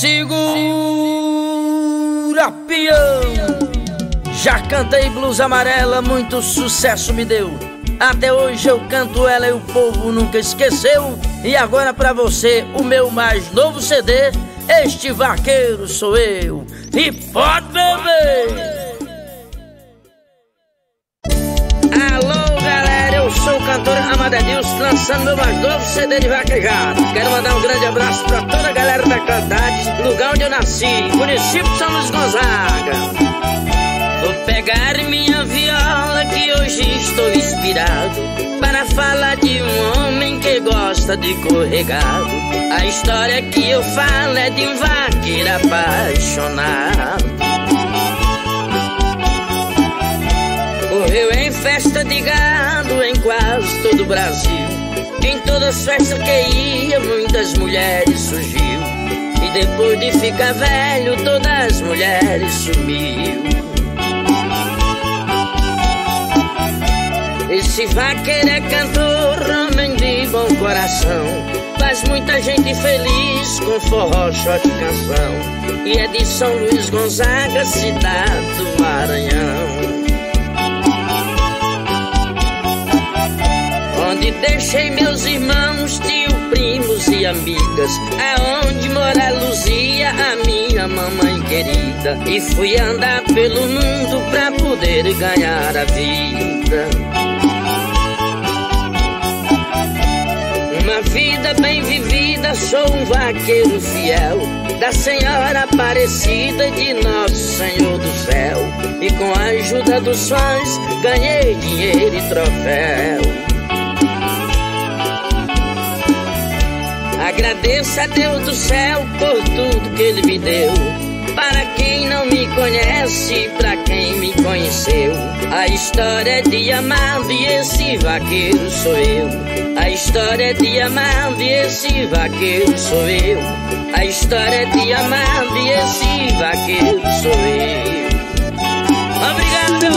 Segura, peão! Já cantei blues amarela, muito sucesso me deu. Até hoje eu canto ela e o povo nunca esqueceu. E agora pra você, o meu mais novo CD, Este Vaqueiro Sou Eu. E pode beber! Alô galera, eu sou o cantor Amado Edilson, lançando meu mais novo CD de vaquejada. Quero mandar um grande abraço pra toda a galera da Cantade, lugar onde eu nasci, município de São Luís Gonzaga. Vou pegar minha viola que hoje estou inspirado para falar de um homem que gosta de corregado. A história que eu falo é de um vaqueiro apaixonado. Correu em festa de gado em quase todo o Brasil. Em todas as festas que ia, muitas mulheres surgiu. E depois de ficar velho, todas as mulheres sumiu. Esse vaqueiro é cantor, homem de bom coração. Faz muita gente feliz com forró, shot, canção. E é de São Luís Gonzaga, cidade do Maranhão, onde deixei meus irmãos, tio, primos e amigas. Aonde mora Luzia, a minha mamãe querida. E fui andar pelo mundo pra poder ganhar a vida. Uma vida bem vivida, sou um vaqueiro fiel da Senhora Aparecida de Nosso Senhor do Céu. E com a ajuda dos fãs, ganhei dinheiro e troféu. Agradeço a Deus do céu por tudo que Ele me deu. Para quem não me conhece, pra quem me conheceu, a história de Amado e esse vaqueiro sou eu. A história de Amado e esse vaqueiro sou eu. A história de Amado e esse vaqueiro sou eu. Obrigado, meu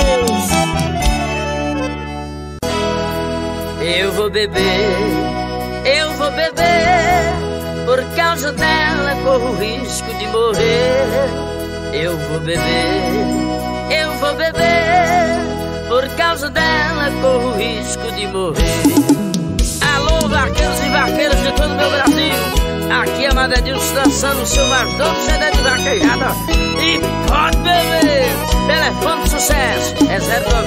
Deus. Eu vou beber, eu vou beber, por causa dela corro o risco de morrer. Eu vou beber, eu vou beber, por causa dela corro o risco de morrer. Alô vaqueiros e vaqueiras de todo o meu Brasil, aqui é Amado Edilson lançando o seu mais novo CD de vaquejada. E pode beber! Telefone de sucesso é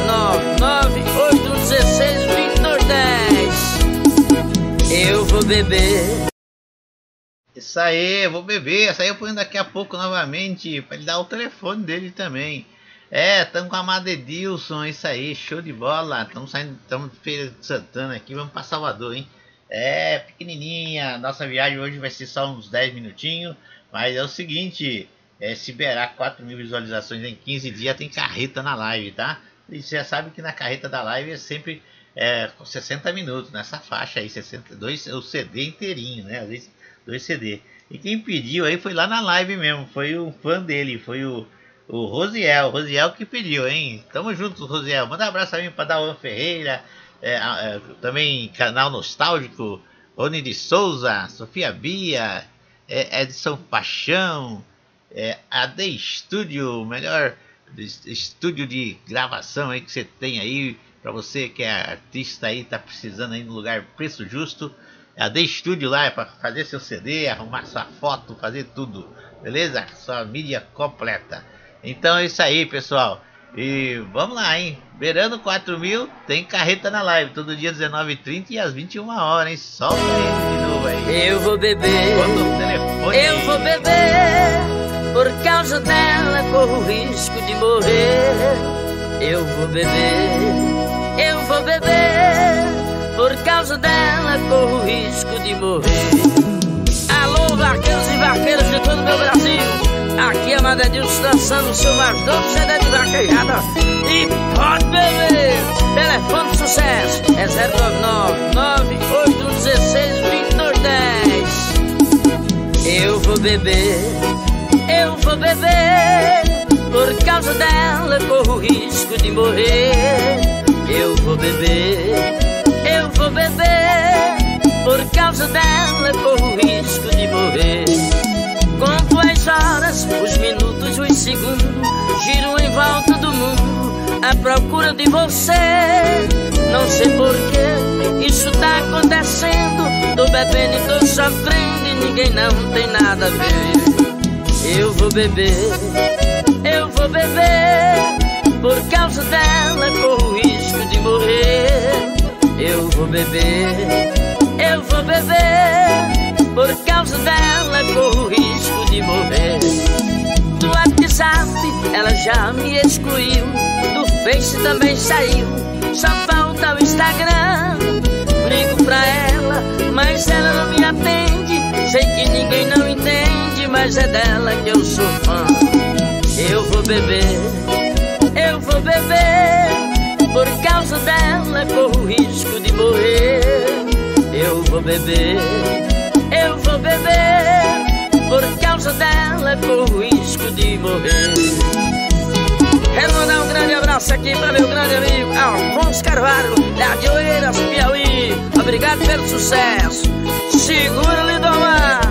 099-8116-2210. Eu vou beber. Isso aí, eu vou beber. Essa aí eu ponho daqui a pouco novamente para ele dar o telefone dele também. Estamos com a Amado Edilson, isso aí, show de bola. Estamos saindo, estamos de Feira de Santana aqui, vamos para Salvador, hein? Pequenininha, nossa viagem hoje vai ser só uns 10 minutinhos. Mas é o seguinte, se beirar 4.000 visualizações em 15 dias, tem carreta na live, tá? E você já sabe que na carreta da live é sempre 60 minutos, nessa faixa aí, 62, o CD inteirinho, né? Às vezes 2 CD. E quem pediu aí foi lá na live mesmo, foi um fã dele, foi o Rosiel que pediu, hein? Tamo junto, Rosiel. Manda um abraço também para Dawan Ferreira, também canal Nostálgico, Rony de Souza, Sofia Bia, Edson Paixão, AD Studio, o melhor estúdio de gravação aí que você tem aí, para você que é artista aí, tá precisando aí no lugar preço justo. AD Studio lá é para fazer seu CD, arrumar sua foto, fazer tudo, beleza? Sua mídia completa. Então é isso aí, pessoal. E vamos lá, hein? Beirando 4.000, tem carreta na live, todo dia 19h30 e às 21 horas, hein? Solta ele de novo aí. Eu vou beber, o telefone eu vou beber, por causa dela corro o risco de morrer. Eu vou beber, eu vou beber, por causa dela corro o risco de morrer. Alô vaqueiros e vaqueiras de todo o meu Brasil, aqui é Amado Edilson lançando o seu mais novo CD de vaquejada. E pode beber! Telefone de sucesso é 099-8116-2210. Eu vou beber, eu vou beber, por causa dela corro o risco de morrer. Eu vou beber, eu vou beber, por causa dela corro o risco de morrer. Com à procura de você. Não sei porquê isso tá acontecendo. Tô bebendo e tô sofrendo e ninguém não tem nada a ver. Eu vou beber, eu vou beber, por causa dela corro o risco de morrer. Eu vou beber, eu vou beber, por causa dela corro o risco de morrer. Do WhatsApp ela já me excluiu, do Face também saiu, só falta o Instagram. Ligo pra ela, mas ela não me atende. Sei que ninguém não entende, mas é dela que eu sou fã. Eu vou beber, eu vou beber, por causa dela corro o risco de morrer. Eu vou beber, eu vou beber, por causa dela corro o risco de morrer. Quero mandar um grande abraço aqui para meu grande amigo Alfonso Carvalho, da de Oeiras, Piauí. Obrigado pelo sucesso. Segura, Lindomar.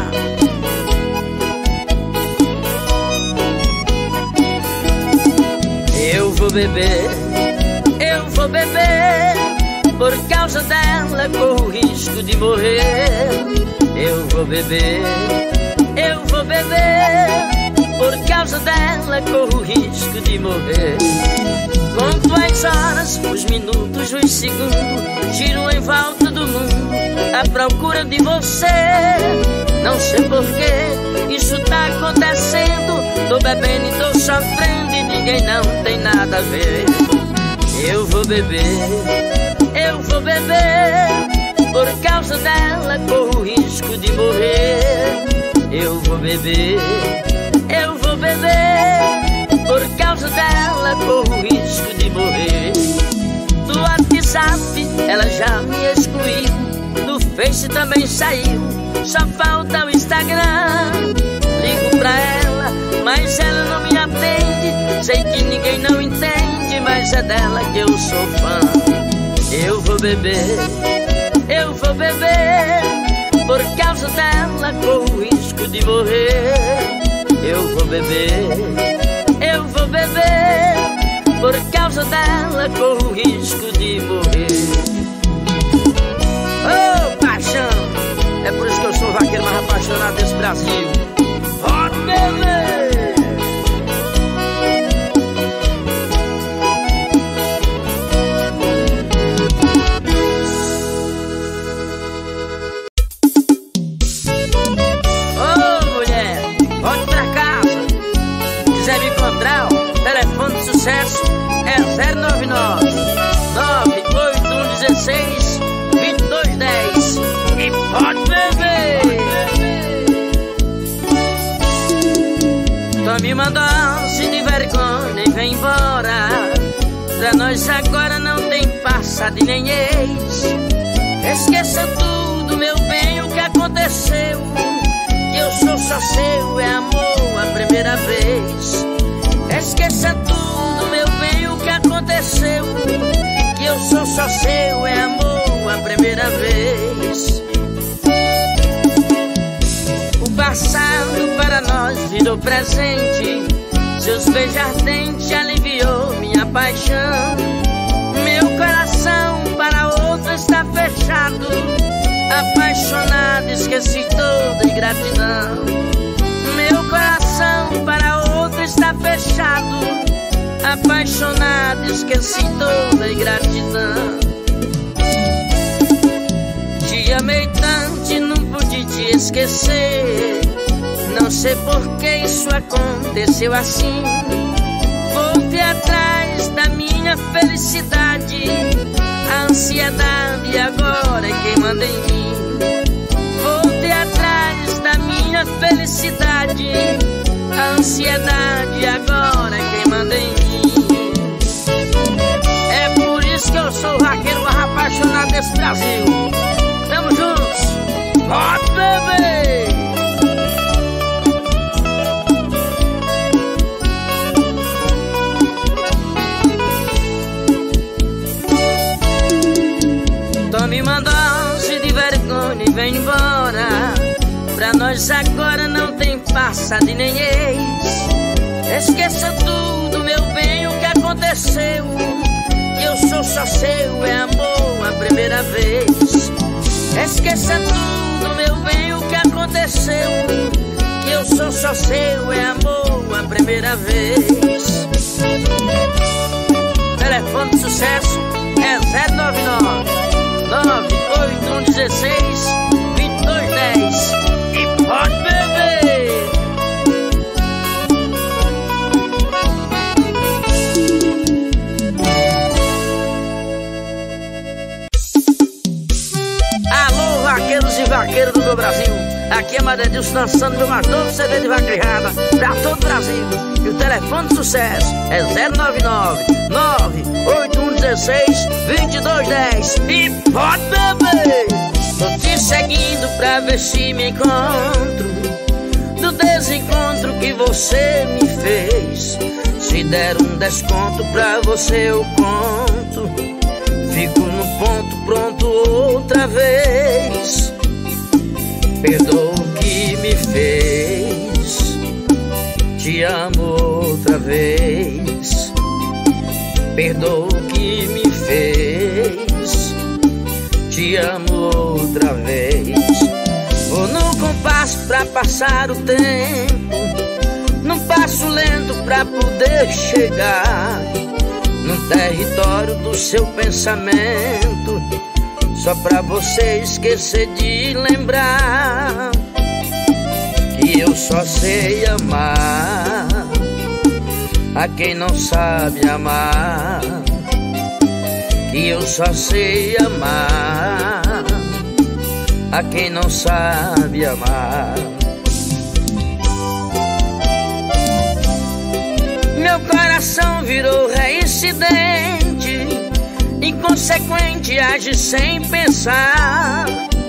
Eu vou beber, eu vou beber, por causa dela corro o risco de morrer. Eu vou beber, eu vou beber, por causa dela corro o risco de morrer. Conto as horas, os minutos, os segundos, giro em volta do mundo à procura de você. Não sei porquê isso tá acontecendo. Tô bebendo e tô sofrendo e ninguém não tem nada a ver. Eu vou beber, eu vou beber, por causa dela corro o risco de morrer. Eu vou beber, eu vou beber, por causa dela corro o risco de morrer. Do WhatsApp ela já me excluiu, do Face também saiu, só falta o Instagram. Ligo pra ela, mas ela não me atende. Sei que ninguém não entende, mas é dela que eu sou fã. Eu vou beber, eu vou beber, por causa dela corro o risco de morrer. Eu vou beber, eu vou beber, por causa dela corro o risco de morrer. Ô, paixão, é por isso que eu sou o vaqueiro mais apaixonado desse Brasil. Pode beber! Sucesso é 099 98116 2210 e pode beber. Tome uma dose de vergonha e vem embora. Pra nós agora não tem passado e nem ex. Esqueça tudo, meu bem, o que aconteceu. Que eu sou só seu, é amor a primeira vez. Esqueça tudo, meu bem, o que aconteceu. Que eu sou só seu, é amor a primeira vez. O passado para nós virou presente. Seus beijos ardentes aliviou minha paixão. Meu coração para outro está fechado. Apaixonado, esqueci toda ingratidão. Meu coração para outro está fechado. Apaixonado, esqueci toda ingratidão. Te amei tanto e não pude te esquecer. Não sei por que isso aconteceu assim. Voltei atrás da minha felicidade. A ansiedade agora é quem manda em mim. Voltei atrás da minha felicidade. A ansiedade agora é quem manda em mim. É por isso que eu sou o vaqueiro mais apaixonado desse Brasil. Tamo juntos, pode beber. Tome uma dose de vergonha e vem embora. Pra nós agora não tem passado nem ex. Esqueça tudo, meu bem, o que aconteceu. só seu, é amor à primeira vez. Esqueça tudo, meu bem, o que aconteceu, que eu sou só seu, é amor à primeira vez. Telefone de sucesso é 099 98116 2210 e pode beber. Alô, vaqueiros e vaqueiras do meu Brasil, aqui é Madedilson dançando meu mais novo CD de vaquejada pra todo o Brasil. E o telefone de sucesso é 099 98116 2210 e pode beber. Tô te seguindo pra ver se me encontro do desencontro que você me fez. Se der um desconto pra você eu conto, fico no ponto pronto outra vez. Perdoa o que me fez, te amo outra vez. Perdoa o que me fez, te amo outra vez. Vou no compasso pra passar o tempo, num passo lento pra poder chegar no território do seu pensamento, só pra você esquecer de lembrar que eu só sei amar a quem não sabe amar, que eu só sei amar a quem não sabe amar. Meu coração virou reincidente, inconsequente, age sem pensar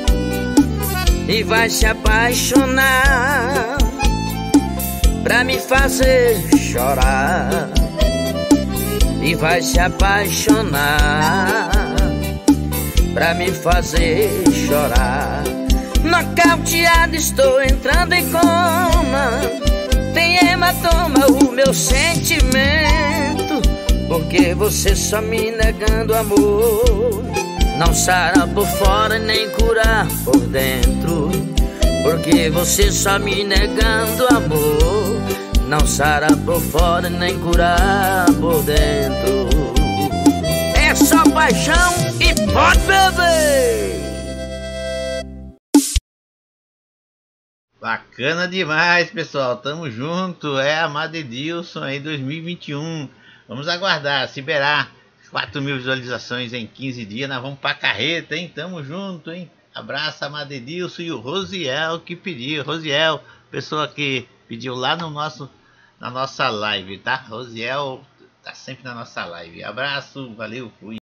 e vai se apaixonar pra me fazer chorar. E vai se apaixonar pra me fazer chorar. Nocauteado, estou entrando em coma, tem hematoma o meu sentimento, porque você só me negando amor, não sara por fora nem curar por dentro. Porque você só me negando amor, não sara por fora nem curar por dentro. É só paixão e pode beber. Bacana demais, pessoal. Tamo junto. É a Madedilson aí 2021. Vamos aguardar. Se liberar 4.000 visualizações em 15 dias, nós vamos pra carreta, hein? Tamo junto, hein? Abraço a Madedilson e o Rosiel que pediu. Rosiel, pessoa que pediu lá no na nossa live, tá? Rosiel tá sempre na nossa live. Abraço, valeu, fui.